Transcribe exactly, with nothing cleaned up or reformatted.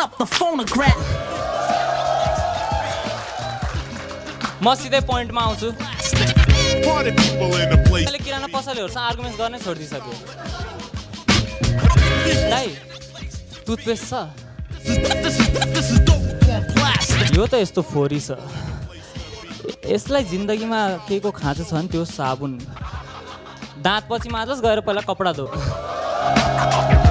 up the phonograph. म सिधै पोइन्टमा आउँछु अहिले किराना पसलहरूसँग आर्गुमेन्ट गर्ने छोडिदिइसक्यो दाइ टुथपेस्ट छ यो त यस्तो फोरी छ यसलाई जिन्दगीमा केको खाँचो छ भने त्यो साबुन दाँत पछि माझोस् गएर पहिला कपडा धो